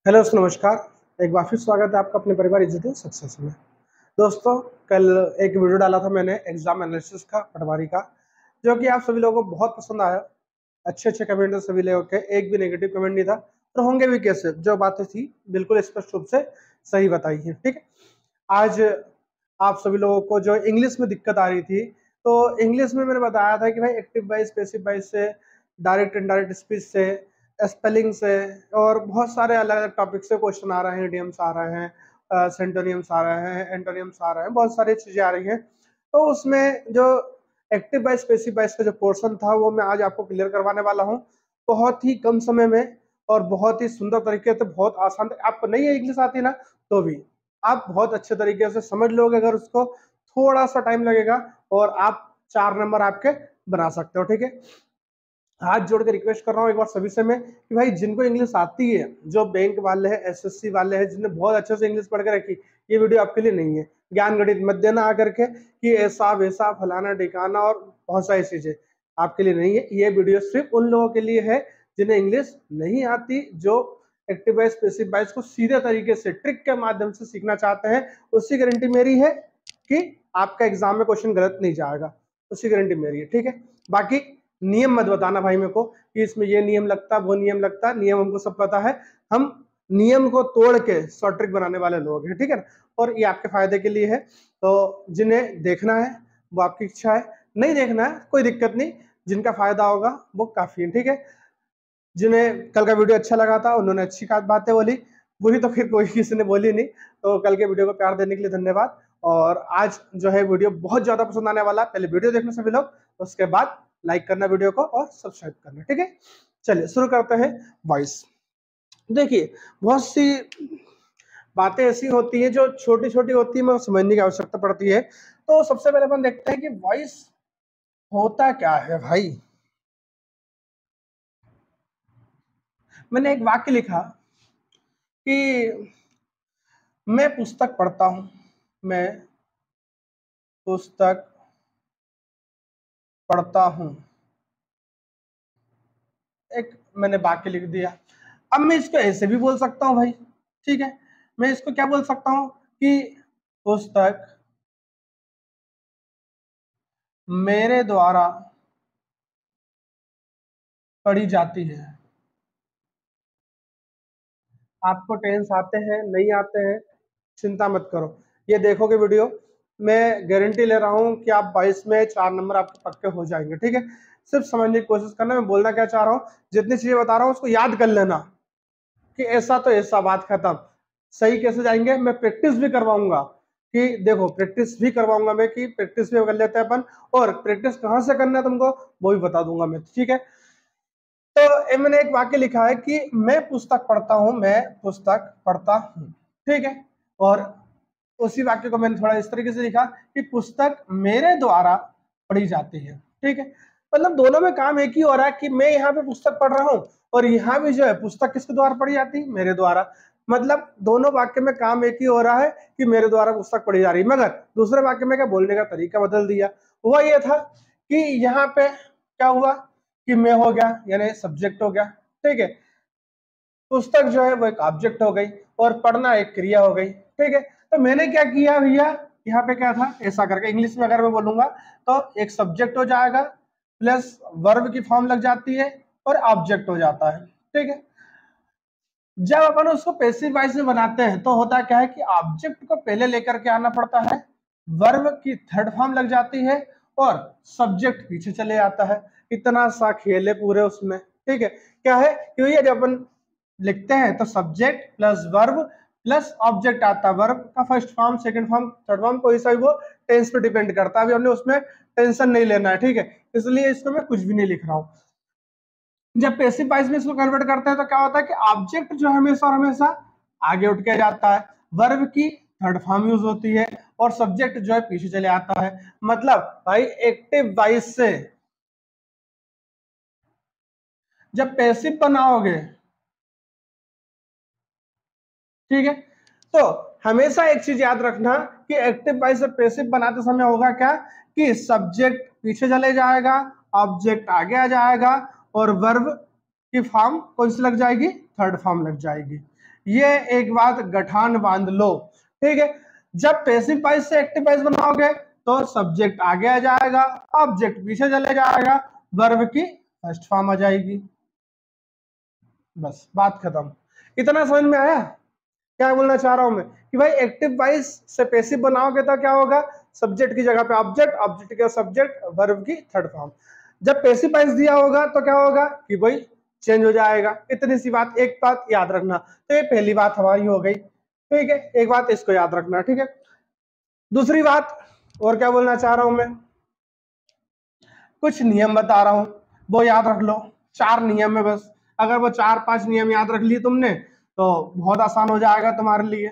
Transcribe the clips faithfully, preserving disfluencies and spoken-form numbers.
Hello दोस्तों, नमस्कार। एक बार फिर स्वागत है आपका अपने परिवार इज्जत सक्सेस में। दोस्तों, कल एक वीडियो डाला था मैंने एग्जाम एनालिसिस का, पटवारी का, जो कि आप सभी लोगों को बहुत पसंद आया। अच्छे अच्छे कमेंट थे सभी लोगों के, एक भी नेगेटिव कमेंट नहीं था और होंगे भी कैसे। जो बातें थी बिल्कुल स्पष्ट रूप से सही बताई है। ठीक है, आज आप सभी लोगों को जो इंग्लिश में दिक्कत आ रही थी, तो इंग्लिश में मैंने बताया था कि भाई एक्टिव वाइज, पैसिव वाइज से, डायरेक्ट इनडायरेक्ट स्पीच से, स्पेलिंग से और बहुत सारे अलग अलग टॉपिक से क्वेश्चन आ रहे हैं, इडियम्स आ रहे हैं, सेंटोनियम्स आ रहे हैं, एंटोनियम्स आ रहे हैं, बहुत सारी चीजें आ रही हैं। तो उसमें जो एक्टिव वाइज, पैसिव वाइज का जो पोर्शन था वो मैं आज आपको क्लियर करवाने वाला हूँ, बहुत ही कम समय में और बहुत ही सुंदर तरीके से, बहुत आसान। आपको नहीं है इंग्लिश आती ना, तो भी आप बहुत अच्छे तरीके से समझ लोगे। अगर उसको थोड़ा सा टाइम लगेगा और आप चार नंबर आपके बना सकते हो। ठीक है, हाथ जोड़ के रिक्वेस्ट कर रहा हूँ एक बार सभी से मैं कि भाई जिनको इंग्लिश आती है, जो बैंक वाले हैं, एसएससी वाले हैं, जिन्हें बहुत अच्छे से इंग्लिश पढ़ के रखी, ये वीडियो आपके लिए नहीं है। ज्ञान गणित मत देना आकर के कि ऐसा वैसा फलाना ठिकाना और बहुत सारी चीजें आपके लिए नहीं है। ये वीडियो सिर्फ उन लोगों के लिए है जिन्हें इंग्लिश नहीं आती, जो एक्टिव वाइज, पैसिव वाइज को सीधे तरीके से ट्रिक के माध्यम से सीखना चाहते हैं। उसकी गारंटी मेरी है कि आपका एग्जाम में क्वेश्चन गलत नहीं जाएगा, उसकी गारंटी मेरी है। ठीक है, बाकी नियम मत बताना भाई मेरे को कि इसमें ये नियम लगता, वो नियम लगता। नियम हमको सब पता है, हम नियम को तोड़ के शॉर्ट ट्रिक बनाने वाले लोग हैं। ठीक है ना, और ये आपके फायदे के लिए है। तो जिन्हें देखना है वो आपकी इच्छा है, नहीं देखना है कोई दिक्कत नहीं, जिनका फायदा होगा वो काफी है। ठीक है, जिन्हें कल का वीडियो अच्छा लगा था उन्होंने अच्छी बातें बोली, बुरी तो फिर कोई किसी ने बोली नहीं। तो कल के वीडियो को प्यार देने के लिए धन्यवाद। और आज जो है वीडियो बहुत ज्यादा पसंद आने वाला है। पहले वीडियो देखना सभी लोग, उसके बाद लाइक करना वीडियो को और सब्सक्राइब करना। ठीक है, चलिए शुरू करते हैं। वॉइस, देखिए बहुत सी बातें ऐसी होती हैं जो छोटी छोटी होती है, मगर समझने की आवश्यकता पड़ती है। तो सबसे पहले अपन देखते हैं कि वॉइस होता क्या है। भाई मैंने एक वाक्य लिखा कि मैं पुस्तक पढ़ता हूं, मैं पुस्तक पढ़ता हूं, एक मैंने वाक्य लिख दिया। अब मैं इसको ऐसे भी बोल सकता हूं भाई। ठीक है, मैं इसको क्या बोल सकता हूं कि पुस्तक मेरे द्वारा पढ़ी जाती है। आपको टेंस आते हैं, नहीं आते हैं, चिंता मत करो, ये देखोगे वीडियो, मैं गारंटी ले रहा हूं कि आप बाईस में चार नंबर आपके पक्के हो जाएंगे। ठीक है, सिर्फ समझने की कोशिश करना। मैं बोलना क्या चाह रहा हूं, जितनी चीजें बता रहा हूं उसको याद कर लेना कि ऐसा तो ऐसा, बात खत्म। सही कैसे जाएंगे, मैं प्रैक्टिस भी करवाऊंगा कि देखो, प्रैक्टिस भी करवाऊंगा मैं कि प्रैक्टिस भी कर लेते हैं अपन, और प्रैक्टिस कहां से करना है तुमको वो भी बता दूंगा मैं। ठीक है, तो मैंने एक वाक्य लिखा है कि मैं पुस्तक पढ़ता हूं, मैं पुस्तक पढ़ता हूं। ठीक है, और उसी वाक्य को मैंने थोड़ा इस तरीके से लिखा कि पुस्तक मेरे द्वारा पढ़ी जाती है। ठीक है, मतलब दोनों में काम एक ही हो रहा है कि मैं यहाँ पे पुस्तक पढ़ रहा हूँ और यहाँ भी जो है पुस्तक किसके द्वारा पढ़ी जाती है, मेरे द्वारा। मतलब दोनों वाक्य में काम एक ही हो रहा है कि मेरे द्वारा पुस्तक पढ़ी जा रही है, मगर दूसरे वाक्य में क्या बोलने का तरीका बदल दिया। हुआ ये था कि यहाँ पे क्या हुआ कि मैं हो गया, यानी सब्जेक्ट हो गया। ठीक है, पुस्तक जो है वो एक ऑब्जेक्ट हो गई और पढ़ना एक क्रिया हो गई। ठीक है, तो मैंने क्या किया भैया, यहाँ पे क्या था, ऐसा करके इंग्लिश में अगर मैं बोलूंगा तो एक सब्जेक्ट हो जाएगा प्लस वर्ब की फॉर्म लग जाती है और ऑब्जेक्ट हो जाता है। ठीक है, जब अपन उसको पैसिव वॉइस में बनाते हैं तो होता क्या है कि ऑब्जेक्ट को पहले लेकर के आना पड़ता है, वर्ब की थर्ड फॉर्म लग जाती है और सब्जेक्ट पीछे चले आता है। इतना सा खेल है पूरे उसमें। ठीक है, क्या है कि जब अपन लिखते हैं तो subject plus verb plus object आता है। वर्ब का first form, second form, third form, कोई सा भी वो टेंस पे डिपेंड करता है। अभी हमने उसमें टेंशन नहीं लेना है। ठीक है, इसलिए इसको मैं कुछ भी नहीं लिख रहा हूं। जब पैसिव वॉइस में इसको कन्वर्ट करते हैं तो क्या होता है कि ऑब्जेक्ट जो हमेशा और हमेशा आगे उठ के जाता है, वर्ब की थर्ड फॉर्म यूज होती है और सब्जेक्ट जो है पीछे चले आता है। मतलब भाई एक्टिव वॉइस से जब पैसिव बनाओगे, ठीक है, तो हमेशा एक चीज याद रखना कि एक्टिव वॉइस से पैसिव बनाते समय होगा क्या कि सब्जेक्ट पीछे चले जाएगा, ऑब्जेक्ट आगे आ जाएगा और वर्ब की फॉर्म कौन सी लग जाएगी, थर्ड फॉर्म लग जाएगी। ये एक बात गठान बांध लो, ठीक है। जब पैसिव वॉइस से एक्टिव वॉइस बनाओगे तो सब्जेक्ट आगे आ जाएगा, ऑब्जेक्ट पीछे चले जाएगा, वर्ब की फर्स्ट फॉर्म आ जाएगी, बस बात खत्म। इतना समझ में आया क्या बोलना चाह रहा हूं मैं कि भाई एक्टिव वॉइस से पैसिव बनाओगे तो क्या होगा, सब्जेक्ट की जगह पे ऑब्जेक्ट, ऑब्जेक्ट के सब्जेक्ट, वर्ब की थर्ड फॉर्म। जब पैसिव वॉइस दिया होगा तो क्या होगा कि भाई चेंज हो जाएगा। इतनी सी बात, एक बात याद रखना। तो ये पहली बात हमारी हो गई, ठीक है, एक बात इसको याद रखना, ठीक है। दूसरी बात और क्या बोलना चाह रहा हूं मैं, कुछ नियम बता रहा हूं वो याद रख लो। चार नियम है बस, अगर वो चार पांच नियम याद रख लिए तुमने तो बहुत आसान हो जाएगा तुम्हारे लिए।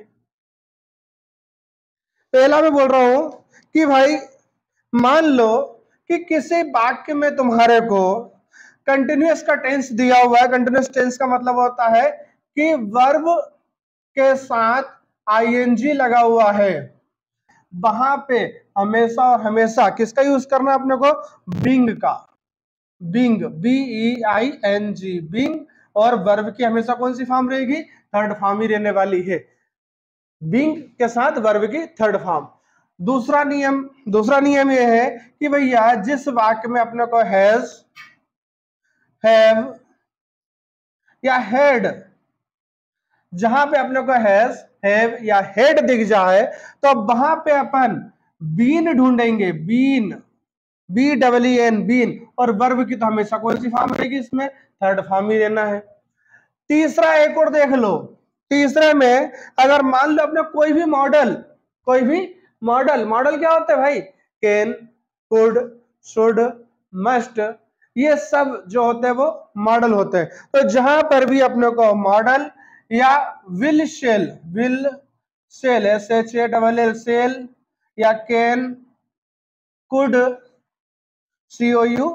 पहला मैं बोल रहा हूं कि भाई मान लो कि किसी वाक्य में तुम्हारे को कंटिन्यूअस का टेंस दिया हुआ है। कंटिन्यूअस टेंस का मतलब होता है कि वर्ब के साथ आईएनजी लगा हुआ है, वहां पे हमेशा और हमेशा किसका यूज करना है अपने को, बीइंग का, being, B E I N G, being. और वर्ब की हमेशा कौन सी फॉर्म रहेगी, थर्ड फॉर्म ही रहने वाली है, बीइंग के साथ वर्ब की थर्ड फॉर्म। दूसरा नियम, दूसरा नियम यह है कि भैया जिस वाक्य में अपने को हैज, हैव या हेड, जहां पे अपने को हैज, हैव या हेड दिख जाए तो वहां पे अपन बीन ढूंढेंगे, been, B double E N, been. और वर्ब की तो हमेशा कौन सी फॉर्म रहेगी, इसमें थर्ड फॉर्म ही रहना है। तीसरा एक और देख लो, तीसरे में अगर मान लो अपने कोई भी मॉडल, कोई भी मॉडल, मॉडल क्या होता है भाई, कैन, कुड, शुड, मस्ट, ये सब जो होते हैं वो मॉडल होते हैं। तो जहां पर भी अपने को मॉडल या will shall, will shall, S H A double L shall, या can, could, C O U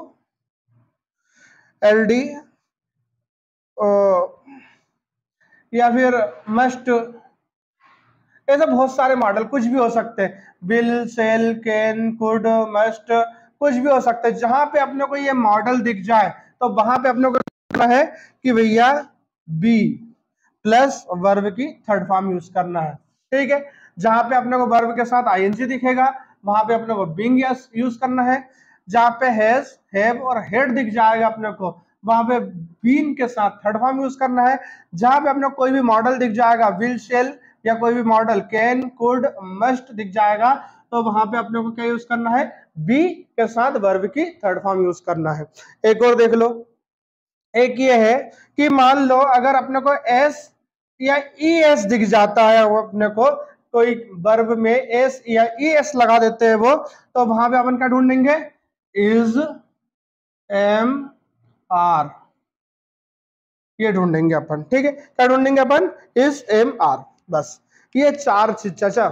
L D, या फिर मस्ट, ऐसे बहुत सारे मॉडल कुछ भी हो सकते हैं, will, shall, can, could, must, कुछ भी हो सकता है। जहां पे अपने को ये मॉडल दिख जाए तो वहां पे अपने को करना है कि भैया बी प्लस वर्ब की थर्ड फॉर्म यूज करना है, ठीक है। जहां पे अपने को वर्ब के साथ आईएनजी दिखेगा वहां पे अपने को बीइंग यूज करना है। जहां पे हैज, हैव और हेड दिख जाएगा अपने को वहां पे बीन के साथ थर्ड फॉर्म यूज करना है। जहां पे अपने को कोई भी मॉडल दिख जाएगा, विल, शेल या कोई भी मॉडल, कैन, कुड, मस्ट दिख जाएगा तो वहां पे अपने को क्या यूज करना है, बी के साथ वर्ब की थर्ड फॉर्म यूज करना है। एक और देख लो, एक ये है कि मान लो अगर अपने को एस या ई एस दिख जाता है, वो अपने को कोई वर्ब में एस या ई एस लगा देते हैं वो, तो वहां पे अपन क्या ढूंढेंगे, इज, एम, आर, ये ढूंढेंगे अपन, ठीक है। क्या ढूंढेंगे अपन, इज, एम, आर, बस ये चार चीज। चाचा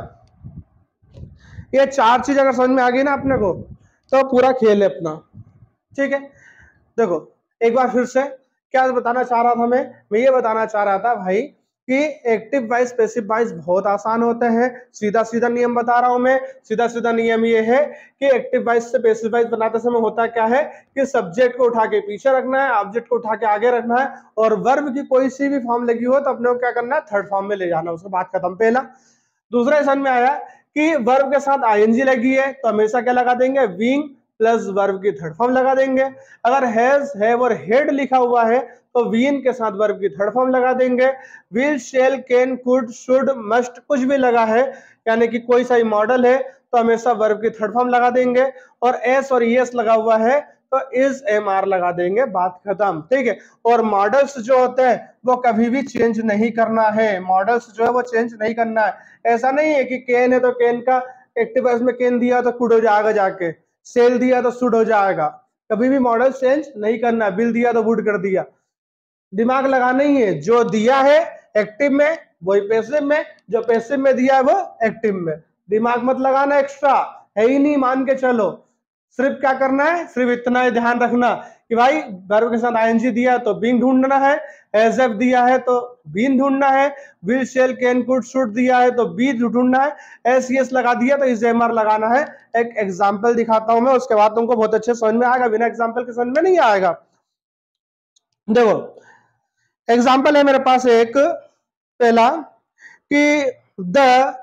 ये चार चीज अगर समझ में आ गई ना अपने को तो पूरा खेल है अपना, ठीक है। देखो एक बार फिर से क्या बताना चाह रहा था मैं मैं ये बताना चाह रहा था भाई कि एक्टिव वॉइस पैसिव वॉइस बहुत आसान होते हैं। सीधा सीधा नियम बता रहा हूं मैं। सीधा सीधा नियम ये है कि एक्टिव वॉइस से पैसिव वॉइस बनाते समय होता क्या है कि सब्जेक्ट को उठा के पीछे रखना है, ऑब्जेक्ट को उठा के आगे रखना है, और वर्ब की कोई सी भी फॉर्म लगी हो तो अपने को क्या करना है, थर्ड फॉर्म में ले जाना, उसके बात खत्म। पहला। दूसरा समझ में आया कि वर्ब के साथ आईएनजी लगी है तो हमेशा क्या लगा देंगे, बीइंग प्लस वर्ब की थर्ड फॉर्म लगा देंगे। अगर हैज, हैव और हेड लिखा हुआ है तो बीइंग के साथ वर्ब की थर्ड फॉर्म लगा देंगे। Will, shall, can, could, should, must कुछ भी लगा है यानी कि कोई सा मॉडल है तो हमेशा वर्ब की थर्ड फॉर्म लगा देंगे। और एस और एस लगा हुआ है तो इज, एम, आर लगा देंगे, बात खत्म, ठीक है। और मॉडल्स जो होते हैं वो कभी भी चेंज नहीं करना है, मॉडल्स जो है वो चेंज नहीं करना है। ऐसा नहीं है कि कैन है तो कैन का एक्टिव वॉइस में कैन दिया तो कुड हो जाएगा, जाके सेल दिया तो शुड हो जाएगा, कभी भी मॉडल चेंज नहीं करना। बिल दिया तो वुड कर दिया, दिमाग लगाना ही है। जो दिया है एक्टिव में वही पैसिव में, जो पैसिव में दिया है वो एक्टिव में। दिमाग मत लगाना, एक्स्ट्रा है ही नहीं, मान के चलो। सिर्फ क्या करना है, सिर्फ इतना ही ध्यान रखना कि भाई वर्ब के साथ आईएनजी दिया है तो बीइंग ढूंढना है, एज एफ दिया है तो बीन ढूंढना है, will, shall, can, could, should दिया है तो बी ढूंढना है, एस एस लगा दिया तो इज, एम, आर लगाना है। एक एग्जांपल दिखाता हूं मैं, उसके बाद तुमको बहुत अच्छे समझ में आएगा, बिना एग्जांपल के समझ में नहीं आएगा। देखो एग्जांपल है मेरे पास एक, पहला कि the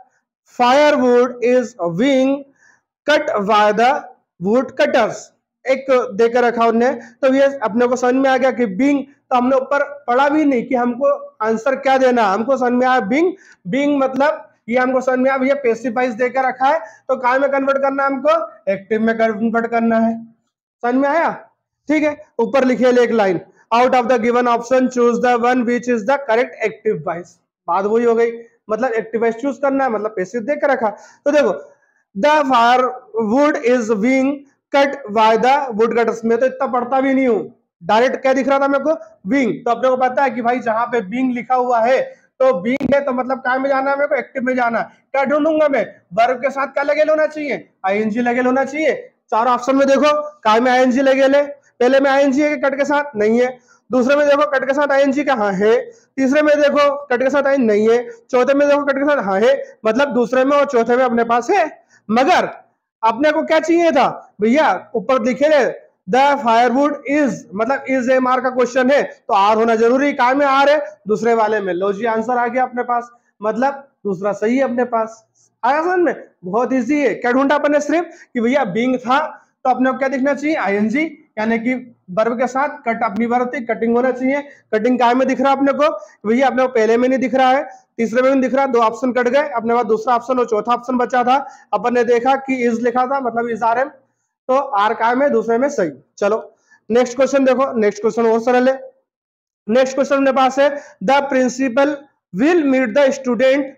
firewood is being cut by the wood cutters, एक देकर रखा उनने, तो ये अपने को समझ में आ गया कि बीइंग, तो हमने ऊपर पढ़ा भी नहीं कि हमको आंसर क्या देना, हमको समझ में आया बीइंग। बीइंग मतलब ये हमको समझ में आया भैया पैसिव वॉइस देकर रखा है, तो काय में कन्वर्ट करना है, हमको एक्टिव में कन्वर्ट करना है। समझ में आया? ठीक है, ऊपर लिखिए एक line, out of the given option choose the one which is the correct active voice. बात वही हो गई, मतलब एक्टिव वॉइस चूज करना है, मतलब पैसिव देकर रखा। तो देखो the firewood is being cut by the wood cutters, में तो इतना पढ़ता भी नहीं हूं, डायरेक्ट क्या दिख रहा था मेरे को, बीइंग। तो अपने को पता है कि भाई जहां पे बीइंग लिखा हुआ है तो बीइंग है, तो मतलब काय में जाना है मेरे को, एक्टिव में जाना है। क्या ढूंढूंगा मैं, वर्ब के साथ क्या लगे होना चाहिए, आईएनजी लगे होना चाहिए। चार ऑप्शन में देखो काय में आईएनजी लगे ले, पहले में आईएनजी है कट के साथ, नहीं है। दूसरे में देखो कट के साथ आईएनजी का हाँ है, तीसरे में देखो कट के साथ आईएनजी नहीं है, चौथे में देखो कट के साथ हाँ है, मतलब दूसरे में और चौथे में अपने पास है। मगर अपने को क्या चाहिए था भैया, ऊपर लिखे रहे द फायरवुड इज, मतलब इज एम आर का क्वेश्चन है तो आर होना जरूरी, काय में आर है, दूसरे वाले में। लो जी आंसर आ गया अपने पास, मतलब दूसरा सही है अपने पास। आया समझ में? बहुत इजी है। क्या ढूंढा अपने सिर्फ कि भैया बीइंग था तो अपने को क्या दिखना चाहिए, आईएनजी, यानी कि वर्ब के साथ कट अपनी वर्ब थी, कटिंग होना चाहिए। कटिंग काय में दिख रहा है अपने को, भैया अपने को पहले में नहीं दिख रहा है, तीसरे में नहीं दिख रहा, दो ऑप्शन कट गए, अपने पास दूसरा ऑप्शन और चौथा ऑप्शन बचा था। अपन ने देखा कि इज लिखा था, मतलब इज आर एम, तो आर काय में, दूसरे में सही। चलो नेक्स्ट क्वेश्चन देखो, नेक्स्ट क्वेश्चन और सरल है। नेक्स्ट क्वेश्चन मेरे पास है, the principal will meet the student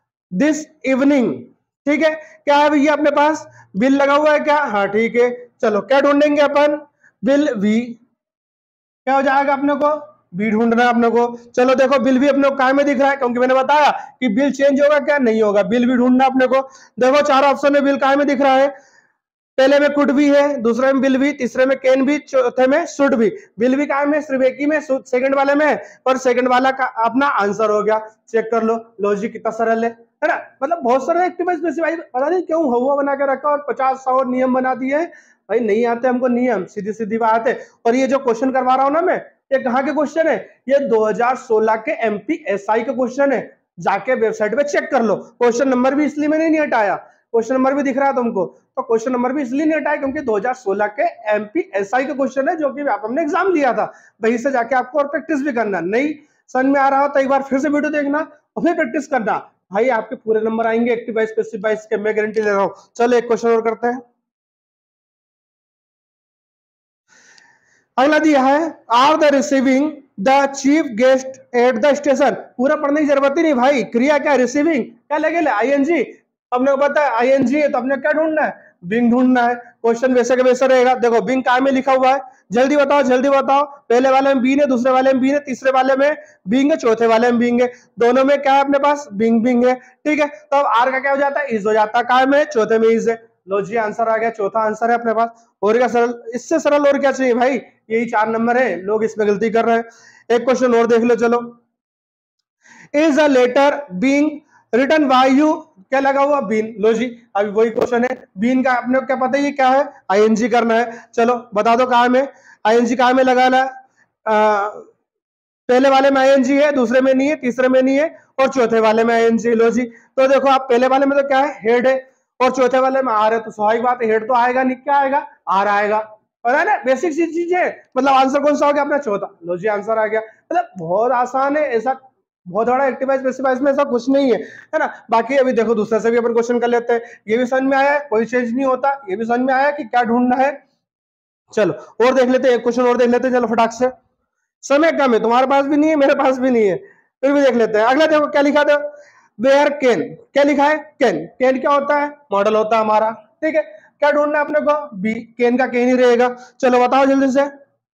this evening. ठीक है, क्या है भैया अपने पास, बिल लगा हुआ है क्या, हाँ ठीक है। चलो क्या ढूंढेंगे अपन, बिल वी, क्या हो जाएगा अपने को, बी ढूंढना है अपने को। चलो देखो बिल भी अपने को काय में दिख रहा है, क्योंकि मैंने बताया कि बिल चेंज होगा क्या, नहीं होगा, बिल भी ढूंढना अपने को। देखो चार ऑप्शन में बिल काय में दिख रहा है, पहले में कुड भी है, दूसरे में बिल भी, तीसरे में कैन भी, चौथे में शुड भी। बिल भी काय में, सिर्फ एक ही में, सेकंड वाले में, पर सेकंड वाला का अपना आंसर हो गया। चेक कर लो, लॉजिक कितना सरल है है ना, मतलब बहुत सारे एक्टिव स्पेसिफाई, पता नहीं क्यों हुआ बना के रखा और पचास सौ नियम बना दिए हैं। भाई नहीं आते हमको नियम, सीधी सीधी बात है। और ये जो क्वेश्चन करवा रहा हूं ना मैं, ये कहाँ के क्वेश्चन है, ये दो हज़ार सोलह के एमपीएसआई का क्वेश्चन है, जाके वेबसाइट पे चेक कर लो। क्वेश्चन नंबर भी इसलिए मैंने नहीं हटाया, क्वेश्चन नंबर भी दिख रहा है तुमको, तो क्वेश्चन नंबर भी इसलिए नहीं हटाया क्योंकि दो हज़ार सोलह के एमपीएसआई का क्वेश्चन है, जो कि आप हमने एग्जाम दिया था। वहीं से जाके आपको और प्रैक्टिस भी करना, नहीं समझ में आ रहा हो तो एक बार फिर से वीडियो देखना और फिर प्रैक्टिस करना, भाई आपके पूरे नंबर आएंगे एक्टिव वाइज पैसिव वाइज के, मैं गारंटी ले रहा हूं। चलो एक क्वेश्चन और करते हैं। अगला दिया है, are the receiving the chief guest at the station. पूरा पढ़ने की जरूरत ही नहीं भाई, क्रिया क्या, रिसीविंग, क्या लगे आईएनजी, हमने को पता है आईएनजी है, तो हमने क्या ढूंढना है, बिंग ढूंढना है। क्वेश्चन वैसे का वैसा रहेगा। देखो बिंग काय में लिखा हुआ है, जल्दी बताओ जल्दी बताओ, पहले वाले में बीन है, दूसरे वाले में बीन है, तीसरे वाले में बिंग है, चौथे वाले में बिंग है, दोनों में क्या है अपने पास, बिंग बिंग है। ठीक है, तो अब आर का क्या हो जाता है, इज हो जाता है, काय में, चौथे में इज है। लो जी आंसर आ गया, चौथा आंसर है अपने पास। और क्या सरल, इससे सरल और क्या चाहिए भाई, यही चार नंबर है, लोग इसमें गलती कर रहे हैं। एक क्वेश्चन और देख लो चलो, is a letter being written by you, क्या लगा हुआ, बीन। लो जी अभी वही क्वेश्चन है, बीन का अपने को क्या पता है ये क्या है, आईएनजी करना है। चलो बता दो कहाँ में आईएनजी, कहाँ में लगाना, पहले वाले में आईएनजी है, दूसरे में नहीं है, तीसरे में नहीं है, और चौथे वाले में आईएनजी। लो जी, तो देखो आप पहले वाले में तो क्या है, हेड है, और चौथे वाले में आर है, तो स्वाभाविक बात है हेड तो आएगा नहीं, क्या आएगा, आर आएगा, पता है ना, बेसिक चीज है। मतलब आंसर कौन सा हो गया अपना, चौथा। लो जी आंसर आ गया, मतलब बहुत आसान है, ऐसा बहुत बड़ा एक्टिवाइज स्पेसिफाइज में ऐसा कुछ नहीं है, है ना। बाकी अभी देखो दूसरे से भी अपन क्वेश्चन कर लेते हैं, ये भी समझ में आया, कोई चेंज नहीं होता, ये भी समझ में आया कि क्या ढूंढना है। चलो और देख लेते हैं, एक क्वेश्चन और देख लेते हैं, चलो फटाक से, समय कम है, तुम्हारे पास भी नहीं है, मेरे पास भी नहीं है, फिर भी देख लेते हैं। अगला देखो क्या लिखा था, वेयर कैन, क्या लिखा है, कैन। कैन क्या होता है, मॉडल होता है हमारा। ठीक है, क्या ढूंढना है अपने को, बी, कैन का कैन ही रहेगा। चलो बताओ जल्दी से,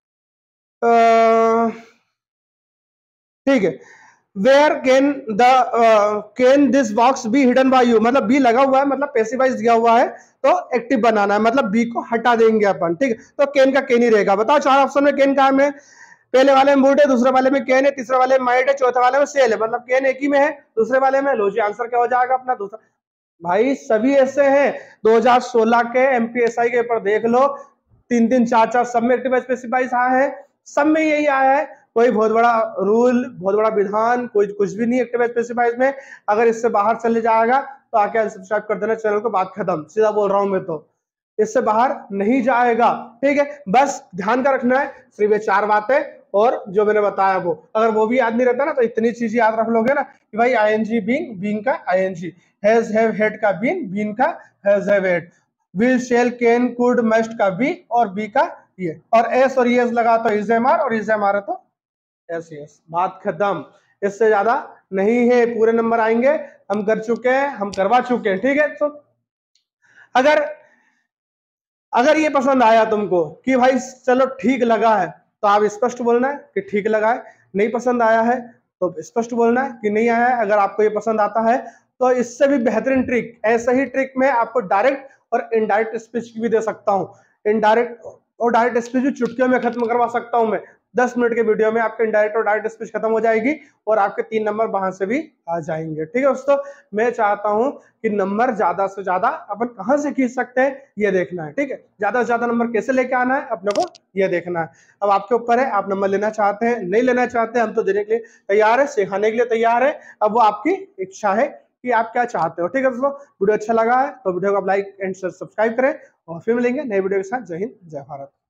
ठीक है, where can the can this box be hidden by you, मतलब बी लगा हुआ है, मतलब पैसिवाइज दिया हुआ है, तो एक्टिव बनाना है, मतलब बी को हटा देंगे अपन। ठीक है, तो कैन का कैन ही रहेगा। बताओ चार ऑप्शन में कैन कहाँ में, पहले वाले में वुड है, दूसरे वाले में कैन है, तीसरे वाले में माइट है, चौथे वाले में सेल है, मतलब कैन एक ही में है, दूसरे वाले में। लो जी आंसर क्या हो जाएगा अपना दूसरा। भाई सभी ऐसे हैं, दो हज़ार सोलह के एमपीएसआई के पेपर देख लो, तीन तीन चार चार सब में एक्टिव स्पेसिफाइज आया है, सब में यही आया है। कोई बहुत बड़ा रूल, बहुत बड़ा विधान, कोई कुछ भी नहीं एक्टिव स्पेसिफाई में। अगर इससे बाहर चले जाएगा तो आके अनसब्सक्राइब कर देना चैनल को, बात खत्म, सीधा बोल रहा हूं मैं, तो इससे बाहर नहीं जाएगा। ठीक है, बस ध्यान का रखना है सिर्फ ये चार बातें, और जो मैंने बताया वो, अगर वो भी याद नहीं रहता ना तो इतनी चीज याद रख लोगे ना कि भाई आईएनजी बीइंग, बीइंग का आईएनजी, हैज हैव हैड का बीन, बीन का has have had, will shall can could must का बी, और बी का ये, और एस और एस लगा तो इज एम आर, और इज एम आर है तो एस एस, बात खत्म। इससे ज्यादा नहीं है, पूरे नंबर आएंगे, हम कर चुके हैं, हम करवा चुके हैं। ठीक है, तो अगर अगर ये पसंद आया तुमको कि भाई चलो ठीक लगा है, तो आप स्पष्ट बोलना है कि ठीक लगा है। नहीं पसंद आया है तो स्पष्ट बोलना है कि नहीं आया है। अगर आपको ये पसंद आता है तो इससे भी बेहतरीन ट्रिक, ऐसा ही ट्रिक मैं आपको डायरेक्ट और इनडायरेक्ट स्पीच की भी दे सकता हूँ। इनडायरेक्ट और डायरेक्ट स्पीच भी चुटकियों में खत्म करवा सकता हूं मैं। दस मिनट के वीडियो में आपके इनडायरेक्ट और डायरेक्ट स्पीच खत्म हो जाएगी, और आपके तीन नंबर वहां से भी आ जाएंगे। ठीक है दोस्तों, मैं चाहता हूं कि नंबर ज्यादा से ज्यादा अपन कहां से खींच सकते हैं ये देखना है। ठीक है, ज्यादा से ज्यादा नंबर कैसे लेके आना है अपने को ये देखना है। अब आपके ऊपर है, आप नंबर लेना चाहते हैं, नहीं लेना चाहते हैं, हम तो देने के लिए तैयार है, सिखाने के लिए तैयार है। अब वो आपकी इच्छा है कि आप क्या चाहते हो। ठीक है दोस्तों, वीडियो अच्छा लगा है तो वीडियो को आप लाइक एंड सब्सक्राइब करें, और फिर मिलेंगे नए वीडियो के साथ। जय हिंद, जय भारत।